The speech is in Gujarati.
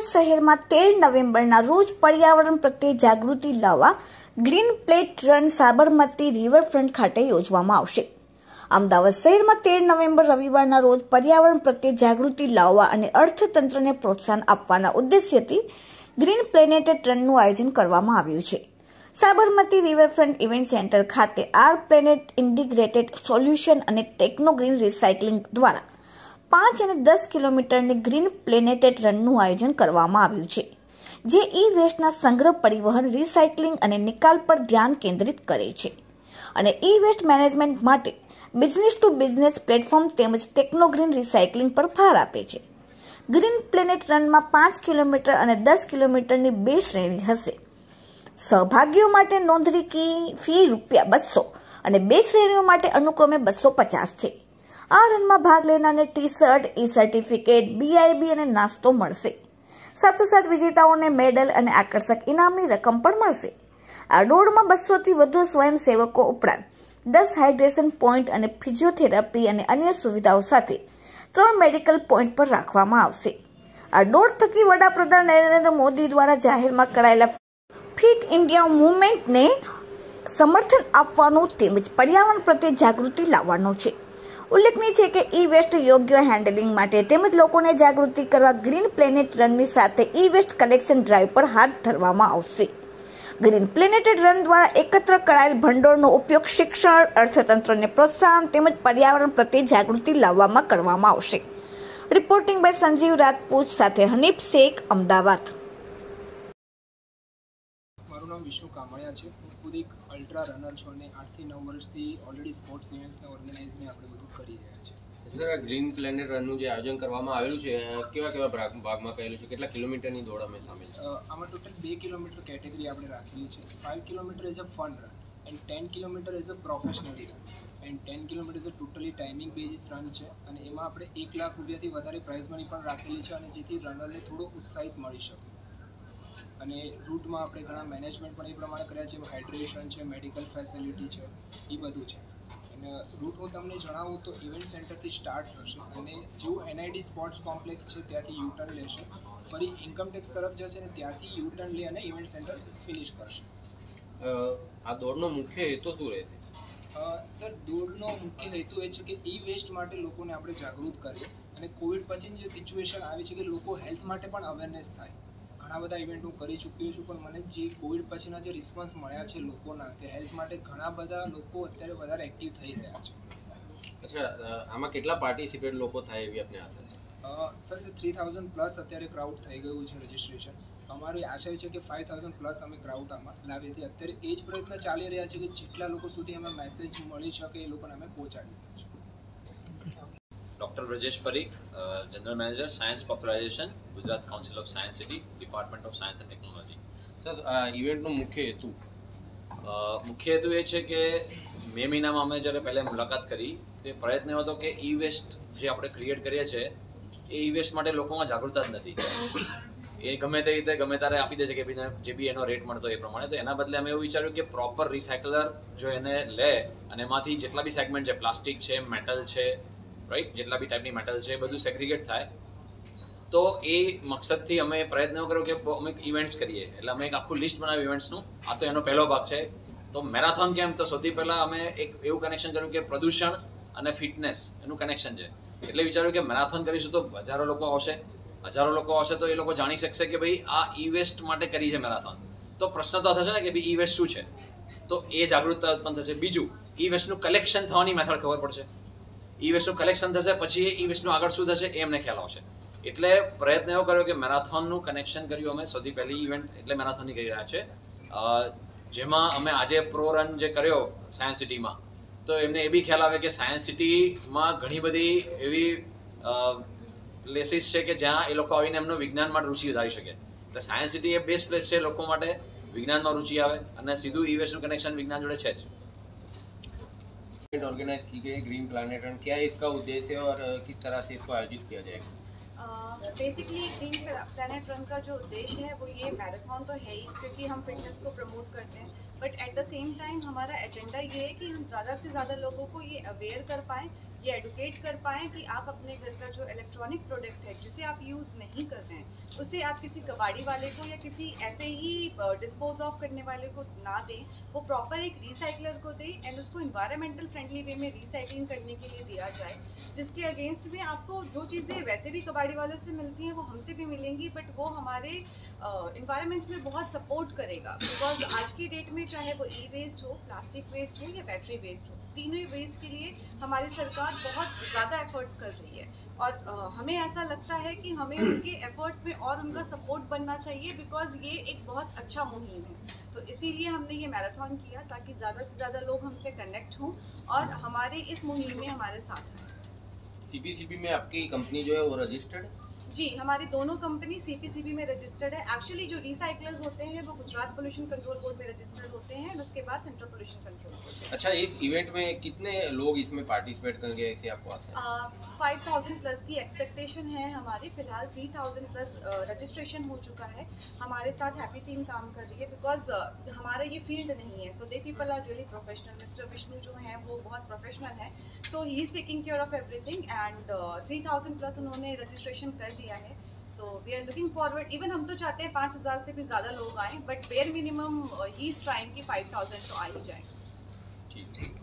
અમદાવાદ શહેરમાં 13 નવેમ્બરના રોજ પર્યાવરણ પ્રત્યે જાગૃતિ લાવવા green plate run Sabarmati riverfront ખાતે યોજવામાં આવશે। અમદાવાદ શહેરમાં 13 નવેમ્બર રવિવારના રોજ પર્યાવરણ પ્રત્યે જાગૃતિ લાવવા અને અર્થતંત્રને પ્રોત્સાહન આપવાના ઉદ્દેશ્યથી ગ્રીન પ્લેનેટ રનનું આયોજન કરવામાં આવ્યું છે। સાબરમતી રિવરફ્રન્ટ ઇવેન્ટ સેન્ટર ખાતે આર પ્લેનેટ ઇન્ટિગ્રેટેડ સોલ્યુશન અને ટેકનો ગ્રીન રિસાયકલિંગ દ્વારા 5 અને 10 કિલોમીટરની ગ્રીન પ્લેનેટેડ રનનું આયોજન કરવામાં આવ્યું છે, જે ઈ વેસ્ટના સંગ્રહ, પરિવહન, રિસાયકલિંગ અને નિકાલ પર ધ્યાન કેન્દ્રિત કરે છે અને ઈ વેસ્ટ મેનેજમેન્ટ માટે બિઝનેસ ટુ બિઝનેસ પ્લેટફોર્મ તેમજ ટેકનો ગ્રીન રિસાયકલિંગ પર ભાર આપે છે। ગ્રીન પ્લેનેટ રનમાં 5 કિલોમીટર અને 10 કિલોમીટરની 2 શ્રેણી હશે। સહભાગીઓ માટે નોંધણી ફી ₹200 અને 2 શ્રેણીઓ માટે અનુક્રમે 250 છે। આ રનમાં ભાગ લેનારને ટી-શર્ટ, ઈ સર્ટિફિકેટ, BIB અને નાસ્તો મળશે। સાથોસાથ વિજેતાઓને મેડલ અને આકર્ષક ઇનામની રકમ પણ મળશે। આ દોડમાં 200થી વધુ સ્વયંસેવકો ઉપરાંત 10 હાઇડ્રેશન પોઈન્ટ અને ફિઝિયોથેરાપી અને અન્ય સુવિધાઓ સાથે 3 મેડિકલ પોઈન્ટ પર રાખવામાં આવશે। આ દોડ થકી વડાપ્રધાન નરેન્દ્ર મોદી દ્વારા જાહેરમાં કરાયેલા ફિટ ઇન્ડિયા મૂવમેન્ટને સમર્થન આપવાનું તેમજ પર્યાવરણ પ્રત્યે જાગૃતિ લાવવાનો છે। ઉલ્લેખનીય છે કે ઈ વેસ્ટ યોગ્ય હેન્ડલિંગ માટે તેમજ લોકોને જાગૃતિ કરવા ગ્રીન પ્લેનેટ રનની સાથે ઈ વેસ્ટ કલેક્શન ડ્રાઈવ પર હાથ ધરવામાં આવશે। ગ્રીન પ્લેનેટેડ રન દ્વારા એકત્ર કરાયેલ ભંડોળનો ઉપયોગ શિક્ષણ, અર્થતંત્રને પ્રોત્સાહન તેમજ પર્યાવરણ પ્રત્યે જાગૃતિ લાવવામાં કરવામાં આવશે। રિપોર્ટિંગ બાય સંજીવ રાજપૂત સાથે હનીફ શેખ, અમદાવાદ। મારું નામ વિષ્ણુ કામળિયા છે। હું ખુદ એક અલ્ટ્રા રનર છું અને 8 થી 9 વર્ષથી ઓલરેડી સ્પોર્ટ્સ ઇવેન્ટ્સને ઓર્ગેનાઇઝને આપણે બધું કરી રહ્યા છીએ। સર, આ ગ્રીન પ્લેનેટ રનનું જે આયોજન કરવામાં આવેલું છે, કેવા ભાગમાં કહેલું છે, કેટલા કિલોમીટરની દોડ અમે સામેલ છે? આમાં ટોટલ 2 કિલોમીટર કેટેગરી આપણે રાખેલી છે। 5 kilometre as a fun run and 10 kilometre as a professionally run and 10 kilometre as a totally timing basis run છે અને એમાં આપણે ₹1 લાખ વધારે પ્રાઇઝ મની પણ રાખેલી છે અને જેથી રનરને થોડો ઉત્સાહિત મળી શકે। અને રૂટમાં આપણે ઘણા મેનેજમેન્ટ પણ એ પ્રમાણે કર્યા છે, હાઇડ્રેશન છે, મેડિકલ ફેસિલિટી છે, એ બધું છે। અને રૂટ હું તમને જણાવું તો ઇવેન્ટ સેન્ટરથી સ્ટાર્ટ થશે અને જેવું NID સ્પોર્ટ્સ કોમ્પ્લેક્સ છે ત્યાંથી યુટર્ન લેશે, ફરી ઇન્કમટેક્સ તરફ જશે અને ત્યાંથી યુટર્ન લઈ અને ઇવેન્ટ સેન્ટર ફિનિશ કરશે। આ દોડનો મુખ્ય હેતુ શું રહેશે? સર, દોડનો મુખ્ય હેતુ એ છે કે ઈ વેસ્ટ માટે લોકોને આપણે જાગૃત કરીએ અને કોવિડ પછીની જે સિચ્યુએશન આવી છે કે લોકો હેલ્થ માટે પણ અવેરનેસ થાય। ઘણા બધા ઇવેન્ટ હું કરી ચૂક્યો છું, પણ મને જે કોવિડ પછીના જે રિસ્પોન્સ મળ્યા છે લોકોના કે હેલ્થ માટે ઘણા બધા લોકો અત્યારે વધારે એક્ટિવ થઈ રહ્યા છે। અચ્છા, આમાં કેટલા પાર્ટિસિપેટ લોકો થાય એવી આપને આશા છે? સર, 3000 પ્લસ અત્યારે ક્રાઉડ થઈ ગયું છે રજિસ્ટ્રેશન। અમારી આશા છે કે 5000 પ્લસ અમે ક્રાઉડ આમાં લાવીએ છીએ। અત્યારે એ જ પ્રયત્ન ચાલી રહ્યા છે કે જેટલા લોકો સુધી અમે મેસેજ મળી શકે એ લોકોને અમે પહોંચાડી રહ્યા છીએ। Doctor Brajesh Parikh, general manager science popularisation, Gujarat council of science city, department of science and technology. Sir, આ ઇવેન્ટનો મુખ્ય હેતુ એ છે કે મે મહિનામાં અમે જ્યારે પહેલાં મુલાકાત કરી તે પ્રયત્ન એવો હતો કે ઈ વેસ્ટ જે આપણે ક્રિએટ કરીએ છીએ એ ઈ વેસ્ટ માટે લોકોમાં જાગૃતતા જ નથી। એ ગમે તે રીતે ગમે ત્યારે આપી દે છે કે જે બી એનો રેટ મળતો એ પ્રમાણે। તો એના બદલે અમે એવું વિચાર્યું કે પ્રોપર રિસાયકલર જો એને લે અને એમાંથી જેટલા બી સેગમેન્ટ છે, પ્લાસ્ટિક છે, મેટલ છે, રાઈટ, જેટલા બી ટાઈપની મેટલ છે એ બધું સેગ્રીગેટ થાય। તો એ મકસદથી અમે પ્રયત્ન કર્યો કે અમે ઇવેન્ટ્સ કરીએ, એટલે અમે એક આખું લિસ્ટ બનાવ્યું ઇવેન્ટ્સનું। આ તો એનો પહેલો ભાગ છે। તો મેરાથોન કેમ? તો સૌથી પહેલાં અમે એક એવું કનેક્શન કર્યું કે પ્રદૂષણ અને ફિટનેસ એનું કનેક્શન છે, એટલે વિચાર્યું કે મેરાથોન કરીશું તો હજારો લોકો આવશે તો એ લોકો જાણી શકશે કે ભાઈ આ ઈ વેસ્ટ માટે કરી છે મેરાથોન। તો પ્રશ્ન તો થશે ને કે ભાઈ ઈ વેસ્ટ શું છે, તો એ જાગૃતતા ઉત્પન્ન થશે। બીજું, ઈ વેસ્ટનું કલેક્શન થવાની મેથડ ખબર પડશે। ઈ વેસ્ટનું કલેક્શન થશે પછી ઈ વેસ્ટનું આગળ શું થશે એ એમને ખ્યાલ આવશે। એટલે પ્રયત્ન એવો કર્યો કે મેરાથોનનું કનેક્શન કર્યું અમે। સૌથી પહેલી ઇવેન્ટ એટલે મેરાથોનની કરી રહ્યા છે, જેમાં અમે આજે પ્રો રન જે કર્યો સાયન્સ સિટીમાં, તો એમને એ બી ખ્યાલ આવે કે સાયન્સ સિટીમાં ઘણી બધી એવી પ્લેસીસ છે કે જ્યાં એ લોકો આવીને એમનો વિજ્ઞાનમાં રુચિ વધારી શકે। એટલે સાયન્સ સિટી એ બેસ્ટ પ્લેસ છે લોકો માટે, વિજ્ઞાનમાં રુચિ આવે અને સીધું ઈ वेस्ट कनेक्शन विज्ञान जोड़े है। ऑर्गेनाइज की गई ग्रीन प्लैनेट रन, क्या है इसका उद्देश्य और किस तरह से इसको आयोजित किया जाएगा? बेसिकली ग्रीन प्लैनेट रन का जो उद्देश्य है वो ये मैराथन तो है ही, क्योंकि हम फिटनेस को प्रमोट करते हैं, but at the same time हमारा एजेंडा ये है कि हम ज़्यादा से ज़्यादा लोगों को ये अवेयर कर पाएँ ये एडुकेट कर पाएँ कि आप अपने घर का जो इलेक्ट्रॉनिक प्रोडक्ट है जिसे आप यूज़ नहीं कर रहे हैं उसे आप किसी कबाड़ी वाले को या किसी ऐसे ही डिस्पोज ऑफ करने वाले को ना दें, वो प्रॉपर एक रिसाइकलर को दें एंड उसको इन्वायरमेंटल फ्रेंडली वे में रिसाइकलिंग करने के लिए दिया जाए, जिसके अगेंस्ट में आपको जो चीज़ें वैसे भी कबाड़ी वालों से मिलती हैं वो हमसे भी मिलेंगी, बट वो हमारे इन्वायरमेंट में बहुत सपोर्ट करेगा। बिकॉज आज की डेट में चाहे वो ई वेस्ट हो, प्लास्टिक वेस्ट हो या बैटरी वेस्ट हो, तीनों ही वेस्ट के लिए हमारी सरकार बहुत ज़्यादा एफर्ट्स कर रही है और हमें ऐसा लगता है कि हमें उनके एफर्ट्स में और उनका सपोर्ट बनना चाहिए, बिकॉज ये एक बहुत अच्छा मुहिम है। तो इसीलिए हमने ये मैराथन किया ताकि ज़्यादा से ज़्यादा लोग हमसे कनेक्ट हों और हमारे इस मुहिम में हमारे साथ आए। सीपीसीबी में आपकी कंपनी जो है वो रजिस्टर्ड है? जी, हमारी दोनों कंपनी सीपीसीबी में रजिस्टर्ड है। एक्चुअली जो रिसाइकलर्स होते हैं वो गुजरात पोल्यूशन कंट्रोल बोर्ड में रजिस्टर्ड होते हैं, उसके बाद सेंट्रल पोल्यूशन कंट्रोल बोर्ड। अच्छा, इस इवेंट में कितने लोग इसमें पार्टिसिपेट करेंगे ऐसे आपको आशा है? 5000 प्लस की एक्सपेक्टेशन है हमारी। फिलहाल 3000 प्लस रजिस्ट्रेशन हो चुका है। हमारे साथ हैप्पी टीम काम कर रही है बिकॉज हमारा ये फील्ड नहीं है, so they people are really professional. Mister Vishnu जो हैं वो बहुत प्रोफेशनल हैं, so he is taking care of everything and 3000 plus उन्होंने रजिस्ट्रेशन कर दिया है। So we are looking forward. Even हम तो चाहते हैं 5000 से भी ज़्यादा लोग आएँ, बट बेयर मिनिमम ही इज़ ट्राइंग कि 5000 तो आ ही जाए। ठीक।